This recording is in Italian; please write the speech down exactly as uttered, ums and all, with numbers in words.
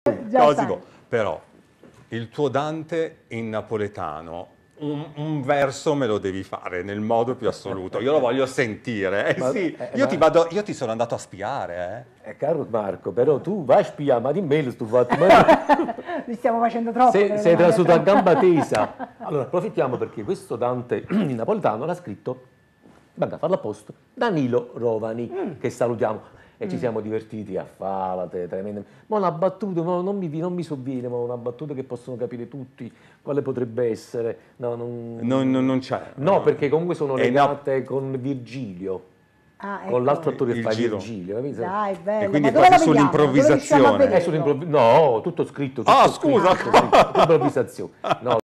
Già Cosimo, sai. però il tuo Dante in napoletano, un, un verso me lo devi fare nel modo più assoluto, io lo voglio sentire. Eh Ma- sì, eh, io ma- ti vado, io ti sono andato a spiare, eh. Eh, caro Marco, però tu vai a spiare, ma di me lo sto fatto. Ma... Li stiamo facendo troppo. sei, per sei domani, trasuto a troppo. gamba tesa. Allora, approfittiamo perché questo Dante in napoletano l'ha scritto, guarda, farlo apposta, Danilo Rovani, che salutiamo. E ci siamo divertiti a farla, tremenda. Ma una battuta, no, non, mi, non mi sovviene, ma una battuta che possono capire tutti, quale potrebbe essere? No, non, Non, non- non c'è. no, perché comunque sono Eh, no. legate con Virgilio, Ah, con l'altro ecco. attore che Il fa giro. Virgilio, capito? Dai, bello. E quindi Ma è dove la proprio vediamo? Dove riusciamo a sull'improvvisazione. È vederlo? sull'improvvisazione. No, tutto scritto. Tutto Ah, scritto, scusa. tutto scritto, tutto improvvisazione. No,